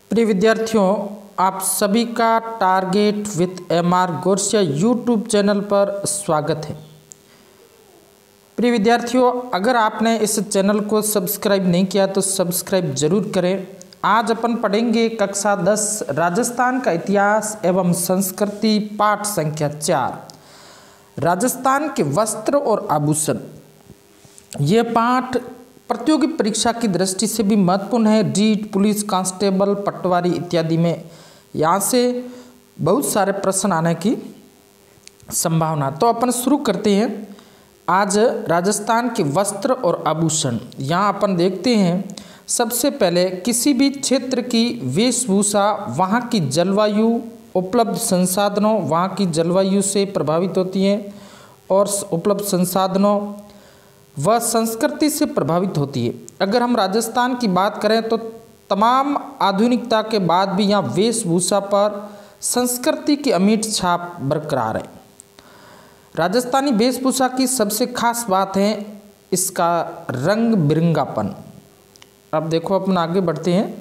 प्रिय विद्यार्थियों, आप सभी का target with MR Gorasia YouTube channel पर स्वागत है। प्रिय विद्यार्थियों, अगर आपने इस चैनल को सब्सक्राइब नहीं किया तो सब्सक्राइब जरूर करें। आज अपन पढ़ेंगे कक्षा 10 राजस्थान का इतिहास एवं संस्कृति पाठ संख्या 4 राजस्थान के वस्त्र और आभूषण। ये पाठ प्रतियोगी परीक्षा की दृष्टि से भी महत्वपूर्ण है। रीट, पुलिस कांस्टेबल, पटवारी इत्यादि में यहाँ से बहुत सारे प्रश्न आने की संभावना। तो अपन शुरू करते हैं। आज राजस्थान के वस्त्र और आभूषण यहाँ अपन देखते हैं। सबसे पहले किसी भी क्षेत्र की वेशभूषा वहाँ की जलवायु, उपलब्ध संसाधनों, वहाँ की जलवायु से प्रभावित होती हैं और उपलब्ध संसाधनों वह संस्कृति से प्रभावित होती है। अगर हम राजस्थान की बात करें तो तमाम आधुनिकता के बाद भी यहाँ वेशभूषा पर संस्कृति की अमिट छाप बरकरार है। राजस्थानी वेशभूषा की सबसे खास बात है इसका रंग बिरंगापन। अब देखो अपन आगे बढ़ते हैं।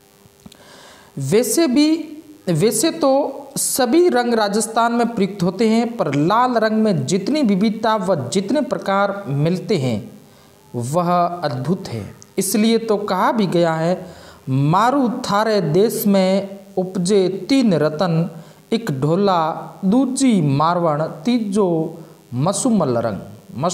वैसे तो सभी रंग राजस्थान में प्रयुक्त होते हैं, पर लाल रंग में जितनी विविधता व जितने प्रकार मिलते हैं वह अद्भुत है। इसलिए तो कहा भी गया है, मारू थारे देश में उपजे तीन रतन, एक ढोला दूजी मारवण तीजो मसूमल रंग।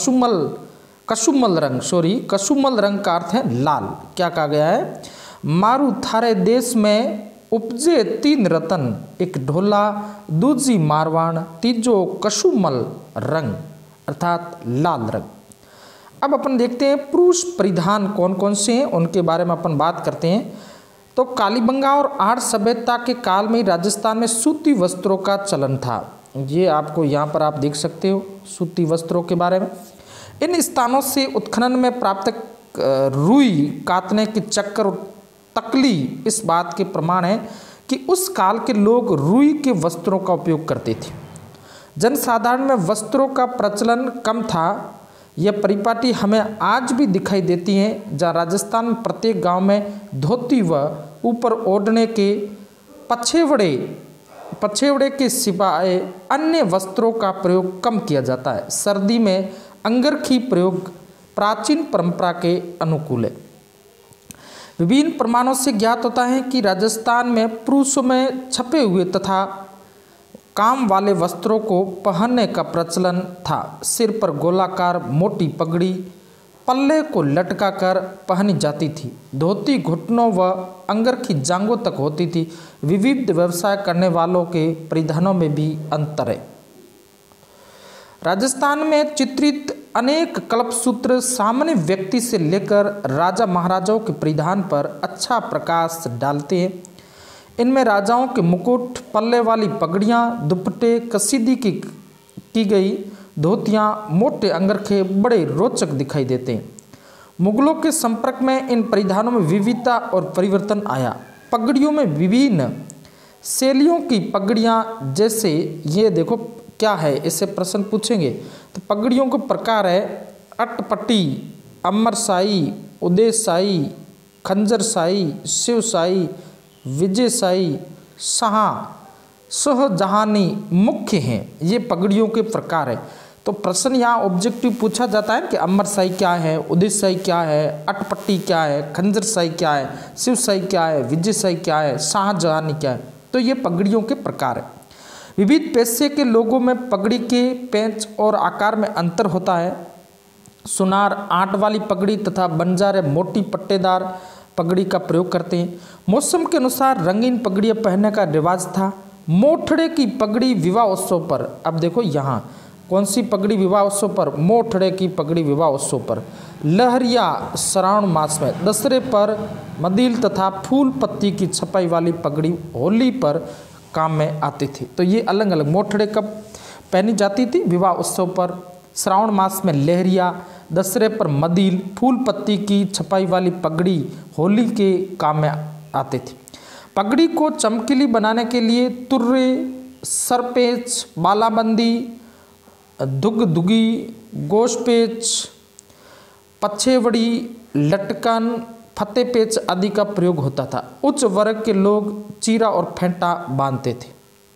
कशुमल रंग का अर्थ है लाल। क्या कहा गया है? मारू थारे देश में उपजे तीन रतन, एक ढोला दूजी मारवाण तीजो कशुमल रंग, अर्थात लाल रंग। अब अपन देखते हैं पुरुष परिधान कौन कौन से हैं, उनके बारे में अपन बात करते हैं। तो कालीबंगा और आर्य सभ्यता के काल में राजस्थान में सूती वस्त्रों का चलन था। ये आपको यहाँ पर आप देख सकते हो सूती वस्त्रों के बारे में। इन स्थानों से उत्खनन में प्राप्त रुई कातने के चक्कर और तकली इस बात के प्रमाण है कि उस काल के लोग रुई के वस्त्रों का उपयोग करते थे। जनसाधारण में वस्त्रों का प्रचलन कम था। यह परिपाटी हमें आज भी दिखाई देती है, जहाँ राजस्थान में प्रत्येक गांव में धोती व ऊपर ओढ़ने के पछेवड़े के सिवाय अन्य वस्त्रों का प्रयोग कम किया जाता है। सर्दी में अंगरखी प्रयोग प्राचीन परंपरा के अनुकूल है। विभिन्न प्रमाणों से ज्ञात होता है कि राजस्थान में पुरुषों में छपे हुए तथा काम वाले वस्त्रों को पहनने का प्रचलन था। सिर पर गोलाकार मोटी पगड़ी पल्ले को लटका कर पहनी जाती थी। धोती घुटनों व अंगरखी जांघों तक होती थी। विविध व्यवसाय करने वालों के परिधानों में भी अंतर है। राजस्थान में चित्रित अनेक कल्पसूत्र सामान्य व्यक्ति से लेकर राजा महाराजाओं के परिधान पर अच्छा प्रकाश डालते हैं। इनमें राजाओं के मुकुट, पल्ले वाली पगड़ियाँ, दुपट्टे, कसीदी की गई धोतियाँ, मोटे अंगरखे बड़े रोचक दिखाई देते हैं। मुगलों के संपर्क में इन परिधानों में विविधता और परिवर्तन आया। पगड़ियों में विभिन्न शैलियों की पगड़ियाँ, जैसे ये देखो क्या है, इससे प्रश्न पूछेंगे। तो पगड़ियों के प्रकार है अटपटी, अमरशाही, उदयशाही, खंजरशाही, शिवशाही, विजयशाही, शाहजहानी मुख्य हैं। ये पगड़ियों के प्रकार है। तो प्रश्न यहाँ ऑब्जेक्टिव पूछा जाता है कि अमरशाही क्या है, उदयशाही क्या है, अटपट्टी क्या है, खंजरशाही क्या है, शिवशाही क्या है, विजयशाही क्या है, शाहजहानी क्या है। तो ये पगड़ियों के प्रकार है। विविध पेशे के लोगों में पगड़ी के पेंच और आकार में अंतर होता है। सुनार आंट वाली पगड़ी तथा बंजारे मोटी पट्टेदार पगड़ी का प्रयोग करते हैं। मौसम के अनुसार रंगीन पगड़ियाँ पहनने का रिवाज था। मोठड़े की पगड़ी विवाह उत्सव पर, अब देखो यहाँ कौन सी पगड़ी विवाह उत्सव पर? मोठड़े की पगड़ी विवाह उत्सव पर। लहरिया श्रावण मास में, दशहरे पर मदिल तथा फूल पत्ती की छपाई वाली पगड़ी होली पर काम में आती थी। तो ये अलग अलग मोठड़े कब पहनी जाती थी? विवाह उत्सव पर। श्रावण मास में लहरिया, दशहरे पर मदिल, फूल पत्ती की छपाई वाली पगड़ी होली के काम में आती थी। पगड़ी को चमकीली बनाने के लिए तुर्रे, सरपेच, बालाबंदी, दुगदुगी, गोशपेच, पछेवड़ी, लटकन, फत्ते पेच आदि का प्रयोग होता था। उच्च वर्ग के लोग चीरा और फेंटा बांधते थे।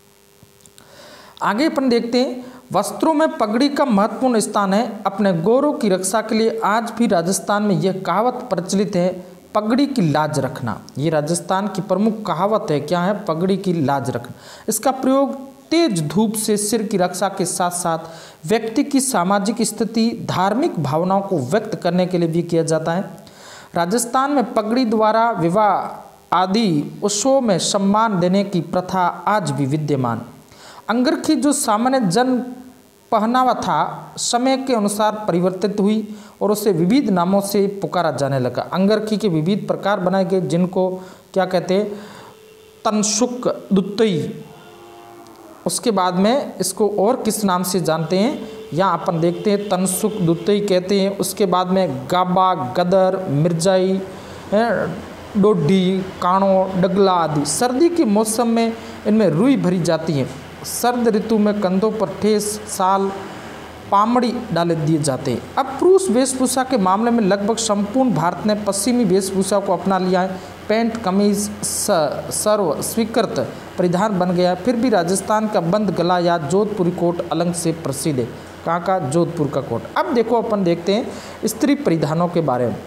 आगे अपन देखते हैं, वस्त्रों में पगड़ी का महत्वपूर्ण स्थान है। अपने गौरव की रक्षा के लिए आज भी राजस्थान में यह कहावत प्रचलित है, पगड़ी की लाज रखना। ये राजस्थान की प्रमुख कहावत है। क्या है? पगड़ी की लाज रखना। इसका प्रयोग तेज धूप से सिर की रक्षा के साथ साथ व्यक्ति की सामाजिक स्थिति, धार्मिक भावनाओं को व्यक्त करने के लिए भी किया जाता है। राजस्थान में पगड़ी द्वारा विवाह आदि उत्सवों में सम्मान देने की प्रथा आज भी विद्यमान। अंगरखी जो सामान्य जन पहनावा था, समय के अनुसार परिवर्तित हुई और उसे विविध नामों से पुकारा जाने लगा। अंगरखी के विविध प्रकार बनाए गए, जिनको क्या कहते हैं? तनसुक दुत्तई। उसके बाद में इसको और किस नाम से जानते हैं, यहाँ अपन देखते हैं, तनसुक दुत्तई कहते हैं। उसके बाद में गाबा, गदर, मिर्जाई, डोडी, काणो, डगला आदि। सर्दी के मौसम में इनमें रुई भरी जाती है। सर्द ऋतु में कंधों पर ठेस, साल, पामड़ी डाले दिए जाते हैं। अब पुरुष वेशभूषा के मामले में लगभग संपूर्ण भारत ने पश्चिमी वेशभूषा को अपना लिया है। पैंट कमीज सर्व स्वीकृत परिधान बन गया। फिर भी राजस्थान का बंद गला या जोधपुरी कोट अलग से प्रसिद्ध है। कहाँ का? जोधपुर का कोट। अब देखो अपन देखते हैं स्त्री परिधानों के बारे में।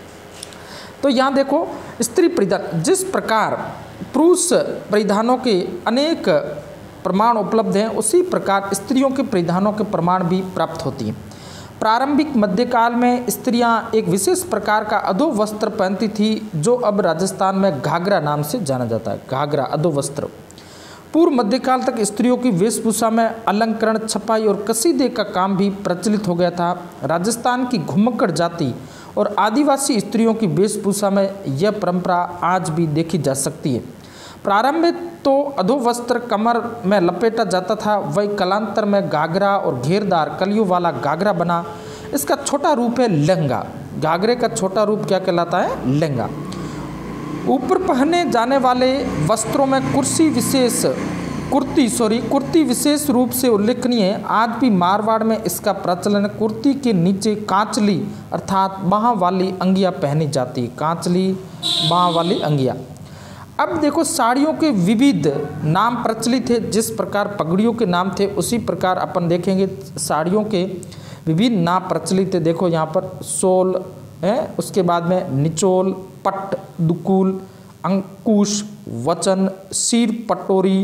तो यहाँ देखो, स्त्री परिधान जिस प्रकार पुरुष परिधानों के अनेक प्रमाण उपलब्ध हैं, उसी प्रकार स्त्रियों के परिधानों के प्रमाण भी प्राप्त होती हैं। प्रारंभिक मध्यकाल में स्त्रियां एक विशेष प्रकार का अधो वस्त्र पहनती थी, जो अब राजस्थान में घाघरा नाम से जाना जाता है। घाघरा अधो वस्त्र। पूर्व मध्यकाल तक स्त्रियों की वेशभूषा में अलंकरण, छपाई और कसीदे का काम भी प्रचलित हो गया था। राजस्थान की घुमक्कड़ जाति और आदिवासी स्त्रियों की वेशभूषा में यह परंपरा आज भी देखी जा सकती है। प्रारंभ में तो अधो वस्त्र कमर में लपेटा जाता था, वही कालांतर में घाघरा और घेरदार कलियों वाला घाघरा बना। इसका छोटा रूप है लहंगा। घाघरे का छोटा रूप क्या कहलाता है? लहंगा। ऊपर पहने जाने वाले वस्त्रों में कुर्ती विशेष रूप से उल्लेखनीय है। आज भी मारवाड़ में इसका प्रचलन। कुर्ती के नीचे कांचली अर्थात बाह वाली अंगिया पहनी जाती। कांचली बाह वाली अंगिया। अब देखो, साड़ियों के विविध नाम प्रचलित थे। जिस प्रकार पगड़ियों के नाम थे, उसी प्रकार अपन देखेंगे साड़ियों के विभिन्न नाम प्रचलित थे। देखो यहाँ पर सोल है, उसके बाद में निचोल, पट, दुकुल, अंकुश, वचन, सिर पटोरी,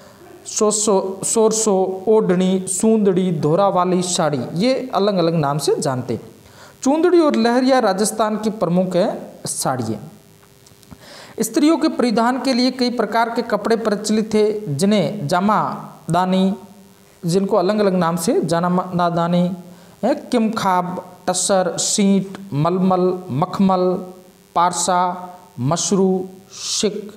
सोरसो, ओढ़नी, सूंदड़ी, धोरा वाली साड़ी, ये अलग अलग नाम से जानते। चूंदड़ी और लहरिया राजस्थान की प्रमुख है साड़ियाँ। स्त्रियों के परिधान के लिए कई प्रकार के कपड़े प्रचलित थे, जिन्हें जामादानी, जिनको अलग अलग नाम से जामादानी है, किमखाब, टसर, सींट, मलमल, मखमल, पारसा, मशरू, सिक,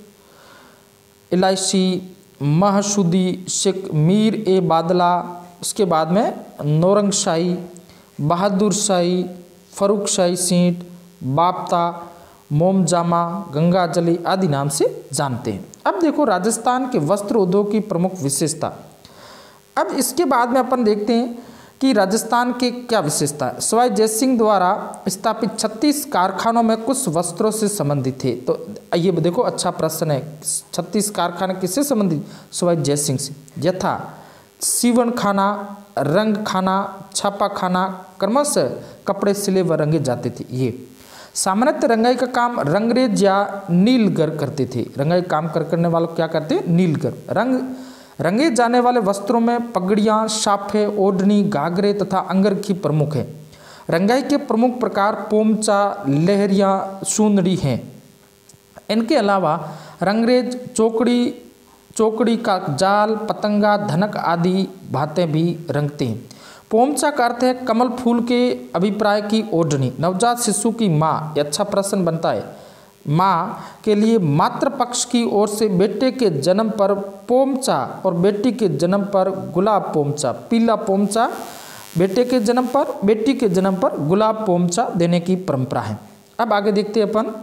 इलायची, महसूदी, सिक, मीर ए बादला। उसके बाद में नौरंगशाही, बहादुरशाही, फरुखशाही सींट, बाप्ता, मोमजामा, गंगाजली आदि नाम से जानते हैं। अब देखो राजस्थान के वस्त्र उद्योग की प्रमुख विशेषता। अब इसके बाद में अपन देखते हैं कि राजस्थान के क्या विशेषता है। सवाई जयसिंह द्वारा स्थापित 36 कारखानों में कुछ वस्त्रों से संबंधित थे। तो ये देखो, अच्छा प्रश्न है। 36 कारखाने किससे संबंधित? सवाई जयसिंह से। यथा सीवन खाना, रंग खाना, छापा खाना, क्रमशः कपड़े सिले व रंगे जाते थे। ये सामान्यतः रंगाई का काम रंगरेज या नीलगर करते थे। रंगाई काम करने वालों क्या करते? नीलगर। रंगे जाने वाले वस्त्रों में पगड़ियाँ, साफे, ओढ़नी, घाघरे तथा अंगरखी प्रमुख है। रंगाई के प्रमुख प्रकार पोमचा, लहरिया, सूंदड़ी हैं। इनके अलावा रंगरेज, चौकड़ी का जाल, पतंगा, धनक आदि भातें भी रंगते हैं। पोमचा का अर्थ है कमल फूल के अभिप्राय की ओढ़नी। नवजात शिशु की माँ, ये अच्छा प्रश्न बनता है, माँ के लिए मातृपक्ष की ओर से बेटे के जन्म पर पोमचा और बेटी के जन्म पर गुलाब पोमचा, पीला पोमचा बेटे के जन्म पर, बेटी के जन्म पर गुलाब पोमचा देने की परंपरा है। अब आगे देखते हैं अपन।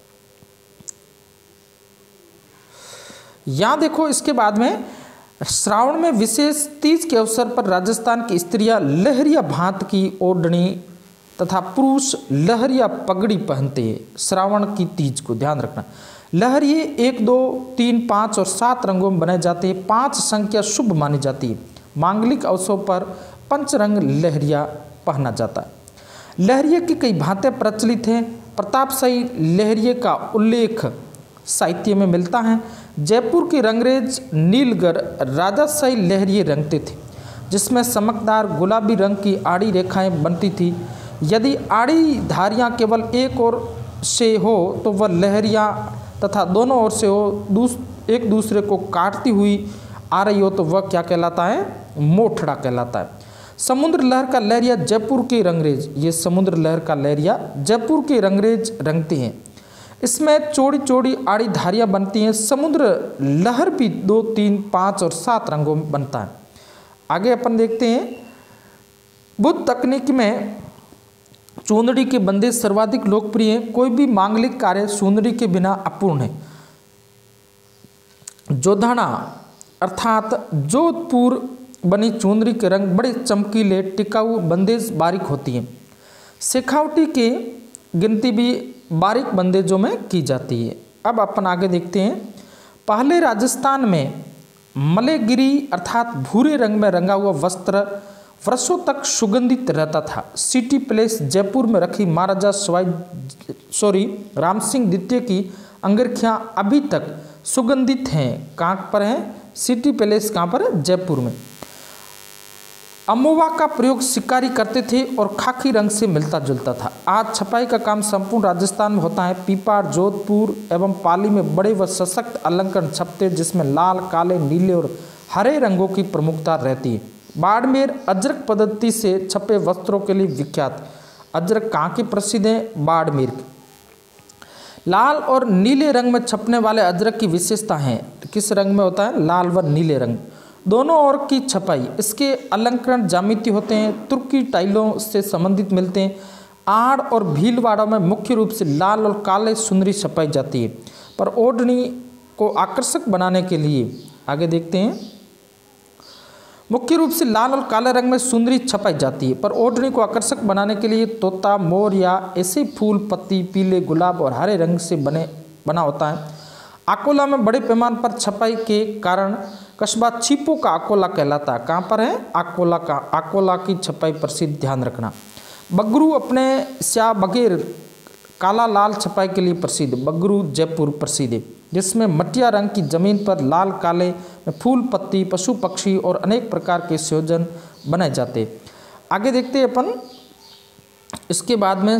यहाँ देखो, इसके बाद में श्रावण में विशेष तीज के अवसर पर राजस्थान की स्त्रियां लहरिया भांत की ओढ़नी तथा पुरुष लहरिया पगड़ी पहनते हैं। श्रावण की तीज को ध्यान रखना। लहरिये 1, 2, 3, 5 और 7 रंगों में बनाए जाते हैं। 5 संख्या शुभ मानी जाती है। मांगलिक अवसरों पर पंचरंग लहरिया पहना जाता है। लहरिये की कई भांति प्रचलित हैं। प्रतापशाही लहरिये का उल्लेख साहित्य में मिलता है। जयपुर के रंगरेज नीलगर राजाशाही लहरिये रंगते थे, जिसमें चमकदार गुलाबी रंग की आड़ी रेखाएं बनती थी। यदि आड़ी धारियां केवल एक ओर से हो तो वह लहरियां तथा दोनों ओर से हो एक दूसरे को काटती हुई आ रही हो तो वह क्या कहलाता है? मोठड़ा कहलाता है। समुद्र लहर का लहरिया जयपुर के रंगरेज, ये समुद्र लहर का लहरिया जयपुर के रंगरेज रंगते हैं। इसमें चौड़ी चौड़ी आड़ी धारियां बनती हैं। समुद्र लहर भी 2, 3, 5 और 7 रंगों में बनता है। आगे अपन देखते हैं, बुद्ध तकनीक में चूंदड़ी के बंदेज सर्वाधिक लोकप्रिय हैं। कोई भी मांगलिक कार्य चूंदड़ी के बिना अपूर्ण है। जोधाना अर्थात जोधपुर बनी चूंदड़ी के रंग बड़े चमकीले, टिकाऊ, बंदेज बारीक होती हैं। शेखावटी की गिनती भी बारीक बंदेजों में की जाती है। अब अपन आगे देखते हैं, पहले राजस्थान में मलेगिरी अर्थात भूरे रंग में रंगा हुआ वस्त्र वर्षों तक सुगंधित रहता था। सिटी पैलेस जयपुर में रखी महाराजा राम सिंह द्वितीय की अंगरखियाँ अभी तक सुगंधित हैं। कहाँ पर हैं? सिटी पैलेस कहाँ पर है? जयपुर में। अमोवा का प्रयोग शिकारी करते थे और खाकी रंग से मिलता जुलता था। आज छपाई का काम संपूर्ण राजस्थान में होता है। पीपाड़, जोधपुर एवं पाली में बड़े व सशक्त अलंकरण छपते, जिसमें लाल, काले, नीले और हरे रंगों की प्रमुखता रहती है। बाड़मेर अजरक पद्धति से छपे वस्त्रों के लिए विख्यात। अजरक कहाँ की प्रसिद्ध है? बाड़मेर। लाल और नीले रंग में छपने वाले अजरक की विशेषता है, किस रंग में होता है? लाल व नीले रंग, दोनों ओर की छपाई। इसके अलंकरण जामिति होते हैं, तुर्की टाइलों से संबंधित मिलते हैं। आड़ और भीलवाड़ों में मुख्य रूप से लाल और काले सुंदरी छपाई जाती है, पर ओढ़नी को आकर्षक बनाने के लिए आगे देखते हैं, मुख्य रूप से लाल और काले रंग में सुंदरी छपाई जाती है, पर ओढ़नी को आकर्षक बनाने के लिए तोता, मोर या ऐसे फूल पत्ती पीले, गुलाब और हरे रंग से बना होता है। अकोला में बड़े पैमाने पर छपाई के कारण कस्बा छिपो का अकोला कहलाता है। कहाँ पर है? अकोला का। अकोला की छपाई प्रसिद्ध, ध्यान रखना। बगरू अपने स्या बगैर काला लाल छपाई के लिए प्रसिद्ध। बगरू जयपुर प्रसिद्ध है, जिसमें मटिया रंग की जमीन पर लाल काले में फूल पत्ती, पशु पक्षी और अनेक प्रकार के संयोजन बनाए जाते। आगे देखते हैं अपन, इसके बाद में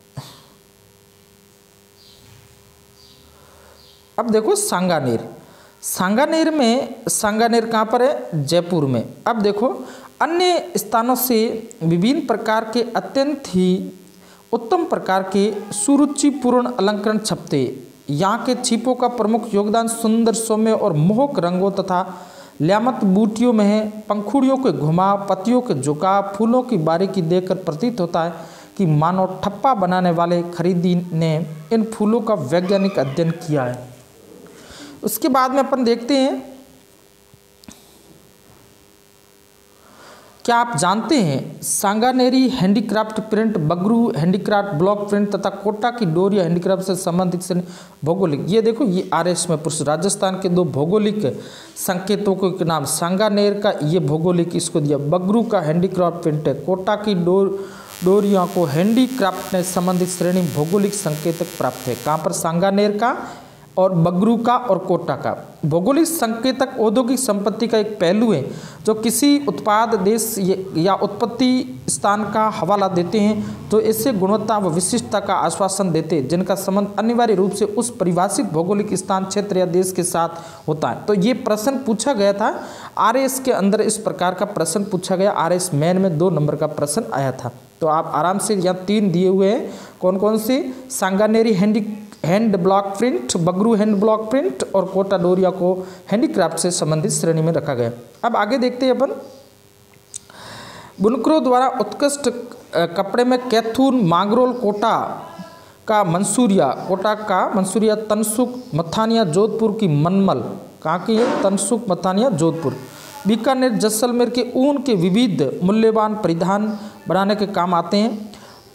अब देखो सांगानेर। सांगानेर कहाँ पर है? जयपुर में। अब देखो, अन्य स्थानों से विभिन्न प्रकार के अत्यंत ही उत्तम प्रकार के सुरुचिपूर्ण अलंकरण छपते। यहाँ के छिपों का प्रमुख योगदान सुंदर, सौम्य और मोहक रंगों तथा ल्यामत बूटियों में है। पंखुड़ियों के घुमाव, पत्तियों के झुकाव, फूलों की बारीकी देखकर प्रतीत होता है कि मानो ठप्पा बनाने वाले खरीदी ने इन फूलों का वैज्ञानिक अध्ययन किया है। उसके बाद में अपन देखते हैं, क्या आप जानते हैं Sanganeri handicraft print, Bagru handicraft block print तथा कोटा की डोरिया हैंडीक्राफ्ट से संबंधित से भौगोलिक, ये देखो ये RS में पुरुष राजस्थान के 2 भौगोलिक संकेतों के नाम, सांगानेर का ये भौगोलिक इसको दिया, बगरू का हैंडीक्राफ्ट प्रिंट है, कोटा की डोरिया को हैंडीक्राफ्ट ने संबंधित श्रेणी भौगोलिक संकेतक प्राप्त है। कहाँ पर? सांगानेर का और बगरू का और कोटा का। भौगोलिक संकेतक औद्योगिक संपत्ति का एक पहलू है जो किसी उत्पाद, देश या उत्पत्ति स्थान का हवाला देते हैं, तो इससे गुणवत्ता व विशिष्टता का आश्वासन देते हैं, जिनका संबंध अनिवार्य रूप से उस परिभाषित भौगोलिक स्थान, क्षेत्र या देश के साथ होता है। तो ये प्रश्न पूछा गया था RS के अंदर, इस प्रकार का प्रश्न पूछा गया। RS मेन में 2 नंबर का प्रश्न आया था। तो आप आराम से यहाँ 3 दिए हुए हैं, कौन कौन से? Sanganeri hand block print, Bagru hand block print और कोटा डोरिया को हैंडीक्राफ्ट से संबंधित श्रेणी में रखा गया। अब आगे देखते हैं अपन, बुनकरों द्वारा उत्कृष्ट कपड़े में कैथून, मांगरोल, कोटा का मंसूरिया, तनसुक, मथानिया, जोधपुर की मनमल, कहाँ की है? तनसुक, मथानिया, जोधपुर। बीकानेर, जैसलमेर के ऊन के विविध मूल्यवान परिधान बनाने के काम आते हैं।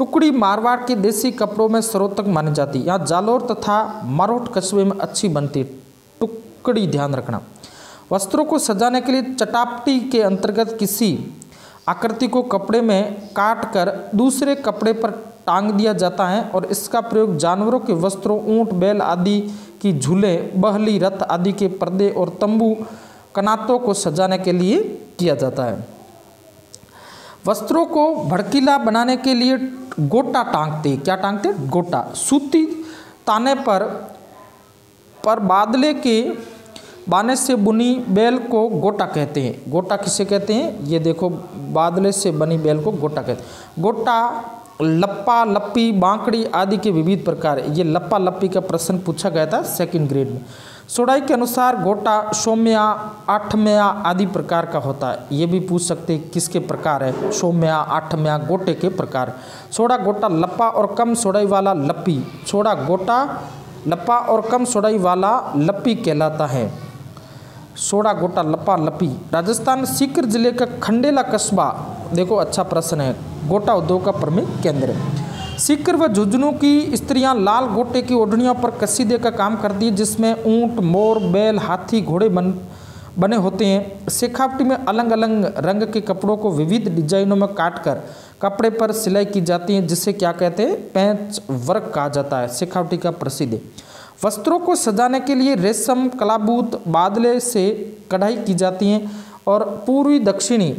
टुकड़ी मारवाड़ के देसी कपड़ों में सर्वोत्तम मानी जाती है। यहाँ जालौर तथा मारोट कस्बे में अच्छी बनती है टुकड़ी, ध्यान रखना। वस्त्रों को सजाने के लिए चटापटी के अंतर्गत किसी आकृति को कपड़े में काट कर दूसरे कपड़े पर टांग दिया जाता है और इसका प्रयोग जानवरों के वस्त्रों, ऊंट, बैल आदि की झूले, बहली, रथ आदि के पर्दे और तंबू, कनातों को सजाने के लिए किया जाता है। वस्त्रों को भड़कीला बनाने के लिए गोटा टांगते, क्या टांगते? गोटा। सूती ताने पर बादले के बाने से बुनी बेल को गोटा कहते हैं। गोटा किसे कहते हैं? ये देखो, बादले से बनी बेल को गोटा कहते हैं। गोटा, लप्पा, लप्पी, बांकड़ी आदि के विविध प्रकार है। ये लप्पा लप्पी का प्रश्न पूछा गया था 2nd ग्रेड में। सोडाई के अनुसार गोटा सौम्या, आठम्या आदि प्रकार का होता है। ये भी पूछ सकते हैं किसके प्रकार है? सौम्या, आठम्या, गोटे के प्रकार। सोडा, गोटा, लप्पा और कम सोडाई वाला लप्पी। सोडा, गोटा, लप्पा और कम सोडाई वाला लप्पी कहलाता है। सोडा, गोटा, लप्पा, लप्पी। राजस्थान सीकर जिले का खंडेला कस्बा, देखो अच्छा प्रश्न है, गोटा उद्योग का प्रमुख केंद्र है। सीकर व झुंझुनू की स्त्रियां लाल गोटे की ओढ़नियों पर कसीदे का काम करती है जिसमें ऊंट, मोर, बैल, हाथी, घोड़े बने होते हैं। शेखावटी में अलग अलग रंग के कपड़ों को विविध डिजाइनों में काटकर कपड़े पर सिलाई की जाती है जिसे क्या कहते हैं? पैच वर्क कहा जाता है। शेखावटी का प्रसिद्ध है। वस्त्रों को सजाने के लिए रेशम, कलाबूत, बादले से कढ़ाई की जाती है और पूर्वी दक्षिणी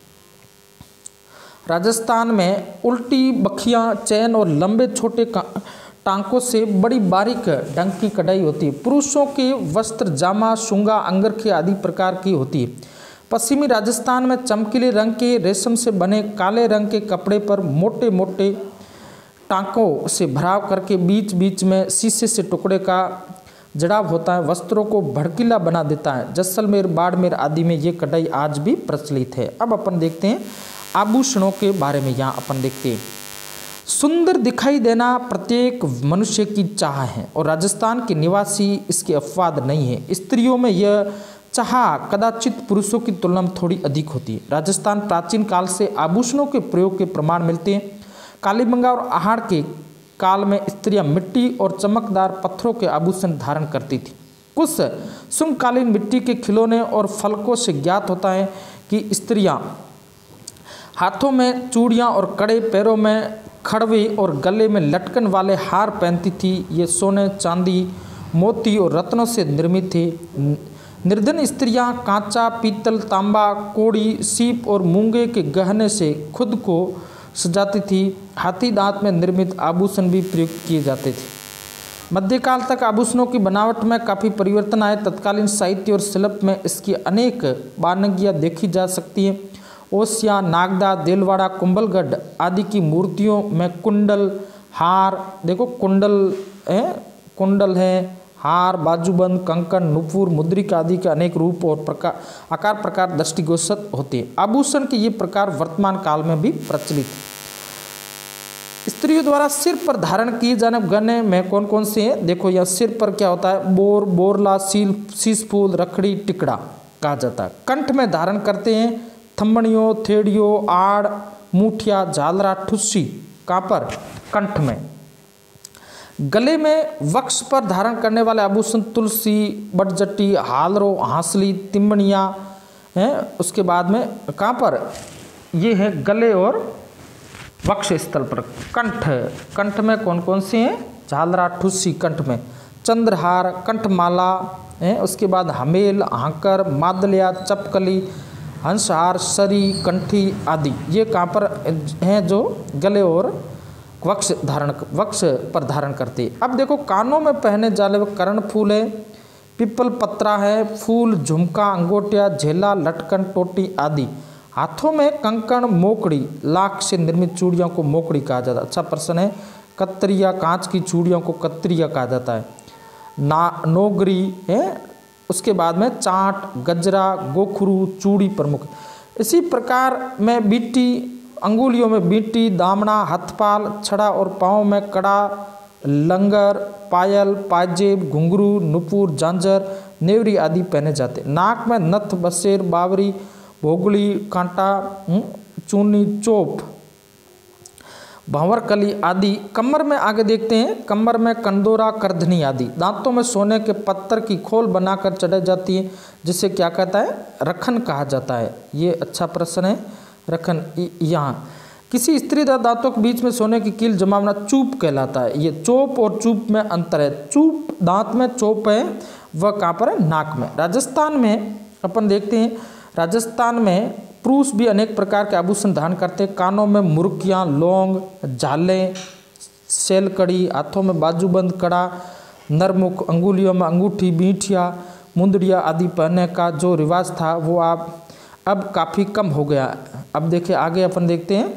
राजस्थान में उल्टी बखियां, चैन और लंबे छोटे टांकों से बड़ी बारीक ढंग की कढ़ाई होती है। पुरुषों के वस्त्र जामा, शुंगा, अंगरखे आदि प्रकार की होती है। पश्चिमी राजस्थान में चमकीले रंग के रेशम से बने काले रंग के कपड़े पर मोटे मोटे टांकों से भराव करके बीच बीच में शीशे से टुकड़े का जड़ाव होता है। वस्त्रों को भड़कीला बना देता है। जैसलमेर, बाड़मेर आदि में ये कढ़ाई आज भी प्रचलित है। अब अपन देखते हैं आभूषणों के बारे में। यहाँ अपन देखते हैं सुंदर दिखाई देना प्रत्येक मनुष्य की चाह है और राजस्थान के निवासी इसके अपवाद नहीं है। स्त्रियों में यह चाह कदाचित पुरुषों की तुलना में थोड़ी अधिक होती है। राजस्थान प्राचीन काल से आभूषणों के प्रयोग के प्रमाण मिलते हैं। कालीबंगा और आहड़ के काल में स्त्रियां मिट्टी और चमकदार पत्थरों के आभूषण धारण करती थी। कुछ शुंगकालीन मिट्टी के खिलौने और फलकों से ज्ञात होता है कि स्त्रियां हाथों में चूड़ियां और कड़े, पैरों में खड़वे और गले में लटकन वाले हार पहनती थी। ये सोने, चांदी, मोती और रत्नों से निर्मित थे। निर्धन स्त्रियां कांचा, पीतल, तांबा, कोड़ी, सीप और मूंगे के गहने से खुद को सजाती थी। हाथी दांत में निर्मित आभूषण भी प्रयुक्त किए जाते थे। मध्यकाल तक आभूषणों की बनावट में काफ़ी परिवर्तन आए। तत्कालीन साहित्य और शिल्प में इसकी अनेक बानगियाँ देखी जा सकती हैं। ओसिया, नागदा, देलवाड़ा, कुंभलगढ़ आदि की मूर्तियों में कुंडल, हार, देखो कुंडल है, हार, बाजूबंद, कंकन, नुपुर, मुद्रिका आदि के अनेक रूप और आकार प्रकार दृष्टिगोचर होते हैं। आभूषण के ये प्रकार वर्तमान काल में भी प्रचलित है। स्त्रियों द्वारा सिर पर धारण किए जाने गहने में कौन कौन से हैं? देखो यहाँ सिर पर क्या होता है? बोर, बोरला, शीश फूल, रखड़ी, टिकड़ा कहा जाता है। कंठ में धारण करते हैं थम्बड़ियों, थेड़ियों, आड़, मूठिया, झालरा, ठुस्सी। कहाँ पर? कंठ में। गले में वक्ष पर धारण करने वाले आभूषण तुलसी, बटजटी, हालरो, हांसली, तिम्बनिया हैं। उसके बाद में कहाँ पर? ये है गले और वक्ष स्थल पर। कंठ में कौन कौन से हैं? झालरा, ठुस्सी कंठ में। चंद्रहार, कंठमाला है। उसके बाद हमेल, हाकर, मादलिया, चपकली, हंसहार, सरी, कंठी आदि ये कहाँ पर हैं? जो गले और वक्ष पर धारण करते। अब देखो कानों में पहने जाने वाले कर्ण फूल है, पिपल पत्रा है, फूल, झुमका, अंगोटिया, झेला, लटकन, टोटी आदि। हाथों में कंकण, मोकड़ी, लाख से निर्मित चूड़ियों को मोकड़ी कहा जाता है। अच्छा प्रश्न है। कतरिया, कांच की चूड़ियों को कतरिया कहा जाता है। नोगरी है। उसके बाद में चाट, गजरा, गोखरू, चूड़ी प्रमुख। इसी प्रकार में बीटी, अंगुलियों में बीटी, दामना, हथपाल, छड़ा और पाँव में कड़ा, लंगर, पायल, पाजेब, घुंघरू, नुपुर, झांझर, नेवरी आदि पहने जाते। नाक में नथ, बसेर, बावरी, भोगली, कांटा, चूनी, चोप। भंवरकली आदि। कमर में आगे देखते हैं, कमर में कंदोरा, करधनी आदि। दांतों में सोने के पत्थर की खोल बनाकर चढ़ाई जाती है, जिसे क्या कहता है, रखन कहा जाता है। ये अच्छा प्रश्न है, रखन। यहाँ किसी स्त्रीदार दांतों के बीच में सोने की कील जमा होना चूप कहलाता है। ये चोप और चूप में अंतर है। चूप दांत में, चोप है वह कहाँ पर है, नाक में। राजस्थान में अपन देखते हैं, राजस्थान में पुरुष भी अनेक प्रकार के आभूषण धारण करते हैं। कानों में मुर्कियाँ, लौंग, झालें, सेलकड़ी, हाथों में बाजूबंद, कड़ा, नरमुख, अंगुलियों में अंगूठी, बींठिया, मुंदड़िया आदि पहनने का जो रिवाज था वो अब काफ़ी कम हो गया। अब देखिए आगे अपन देखते हैं,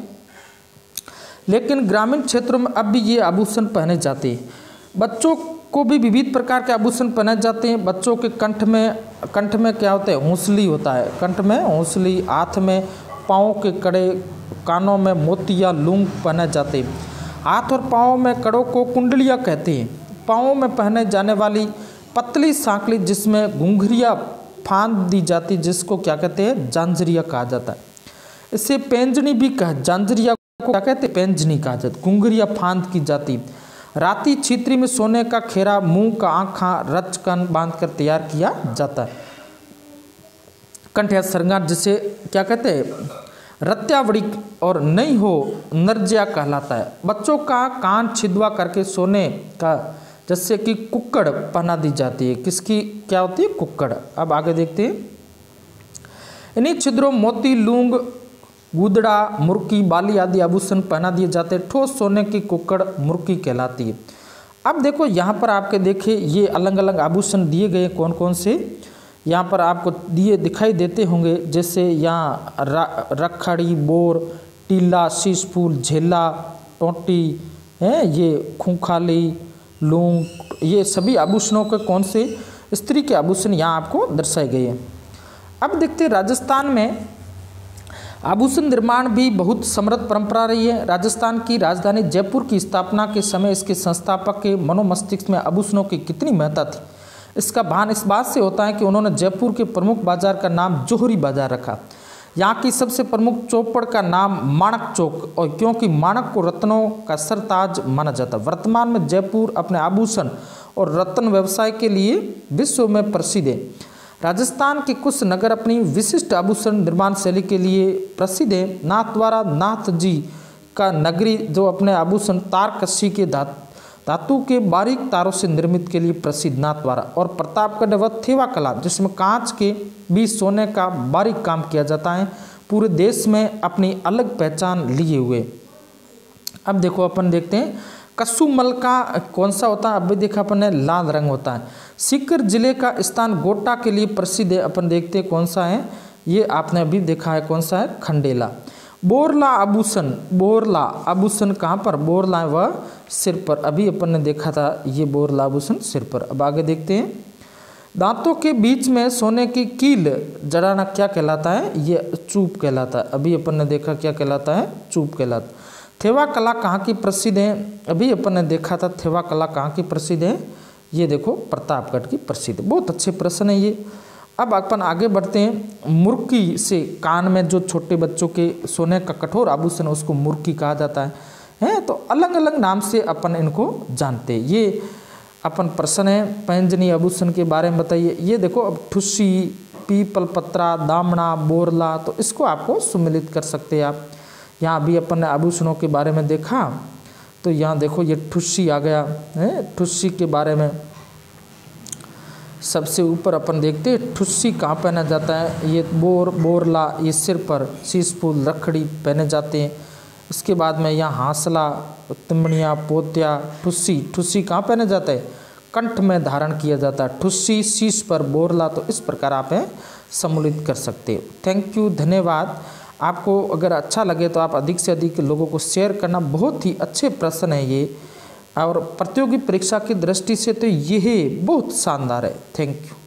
लेकिन ग्रामीण क्षेत्रों में अब भी ये आभूषण पहने जाते हैं। बच्चों को भी विविध प्रकार के आभूषण पहने जाते हैं। बच्चों के कंठ में क्या होता है, हौसली होता है, कंठ में हौसली, हाथ में पाँव के कड़े, कानों में मोतिया, लूंग पहने जाते हैं। हाथ और पाँव में कड़ों को कुंडलियाँ कहते हैं। पाँव में पहने जाने वाली पतली सांकली जिसमें घुंघरिया फांद दी जाती, जिसको क्या कहते हैं, जांजरिया कहा जाता है। इसे पेंजनी भी जांजरिया को क्या कहते हैं, पेंजनी कहा जाता है। घुंघरिया फांद की जाती। राती छीतरी में सोने का खेरा, मुंह का आँखा रचकन बांधकर तैयार किया जाता है। कंठ या श्रृंगार जिसे क्या कहते हैं, रत्यावड़ी और नहीं हो नरजिया कहलाता है। बच्चों का कान छिदवा करके सोने का, जैसे कि कुक्कड़ पहना दी जाती है। किसकी क्या होती है, कुक्कड़। अब आगे देखते हैं, इन्हीं छिद्रों मोती, लूंग, गुदड़ा, मुर्की, बाली आदि आभूषण पहना दिए जाते हैं। ठोस सोने की कुक्कड़ मुर्की कहलाती है। अब देखो यहाँ पर आपके देखिए ये अलग अलग आभूषण दिए गए, कौन कौन से यहाँ पर आपको दिखाई देते होंगे। जैसे यहाँ रखड़ी, बोर, टीला, शीश फूल, झेला, टोटी है, ये खूंखाली, लूंग, ये सभी आभूषणों के कौन से स्त्री के आभूषण यहाँ आपको दर्शाए गए हैं। अब देखते हैं राजस्थान में आभूषण निर्माण भी बहुत समृद्ध परंपरा रही है। राजस्थान की राजधानी जयपुर की स्थापना के समय इसके संस्थापक के मनोमस्तिष्क में आभूषणों की कितनी महत्ता थी, इसका भान इस बात से होता है कि उन्होंने जयपुर के प्रमुख बाजार का नाम जौहरी बाजार रखा। यहाँ की सबसे प्रमुख चौपड़ का नाम माणक चौक, और क्योंकि माणक को रत्नों का सरताज माना जाता है। वर्तमान में जयपुर अपने आभूषण और रत्न व्यवसाय के लिए विश्व में प्रसिद्ध है। राजस्थान के कुछ नगर अपनी विशिष्ट आभूषण निर्माण शैली के लिए प्रसिद्ध है। नाथद्वारा नाथ जी का नगरी जो अपने आभूषण तारकसी के धातु के बारीक तारों से निर्मित के लिए प्रसिद्ध नाथद्वारा, और प्रतापगढ़ व थेवा कला जिसमें कांच के बीच सोने का बारीक काम किया जाता है, पूरे देश में अपनी अलग पहचान लिए हुए। अब देखो अपन देखते हैं कसूमल का कौन सा होता है, अब भी देखा अपन ने लाल रंग होता है। सीकर जिले का स्थान गोटा के लिए प्रसिद्ध है, अपन देखते हैं कौन सा है, ये आपने अभी देखा है कौन सा है, खंडेला। बोरला आभूषण, बोरला आभूषण कहाँ पर, बोरला वह सिर पर, अभी अपन ने देखा था ये बोरला आभूषण सिर पर। अब आगे देखते हैं, दांतों के बीच में सोने की कील जड़ाना क्या कहलाता है, ये चूप कहलाता है। अभी अपन ने देखा क्या कहलाता है, चूप कहलाता है। थेवा कला कहाँ की प्रसिद्ध है, अभी अपन ने देखा था थेवा कला कहाँ की प्रसिद्ध है, ये देखो प्रतापगढ़ की प्रसिद्ध। बहुत अच्छे प्रश्न है ये। अब अपन आगे बढ़ते हैं, मुर्की से कान में जो छोटे बच्चों के सोने का कठोर आभूषण उसको मुर्की कहा जाता है। तो अलग अलग नाम से अपन इनको जानते हैं। ये अपन प्रश्न है पैंजनी आभूषण के बारे में बताइए। ये देखो अब ठुस्सी, पीपल पत्रा, दामना, बोरला, तो इसको आपको सुमिलित कर सकते हैं आप। यहाँ भी अपन ने आभूषणों के बारे में देखा, तो यहाँ देखो ये ठुस्सी आ गया है। ठुस्सी के बारे में सबसे ऊपर अपन देखते हैं ठुस्सी कहाँ पहना जाता है, ये बोरला, ये सिर पर, शीश फूल, रखड़ी पहने जाते हैं। इसके बाद में यहाँ हांसला, तिमड़िया, पोतिया, ठुस्सी कहाँ पहने जाता है, कंठ में धारण किया जाता है। ठुस्सी शीश पर, बोरला, तो इस प्रकार आप सम्मिलित कर सकते हो। थैंक यू, धन्यवाद। आपको अगर अच्छा लगे तो आप अधिक से अधिक लोगों को शेयर करना। बहुत ही अच्छे प्रश्न है ये, और प्रतियोगी परीक्षा की दृष्टि से तो यह बहुत शानदार है। Thank you.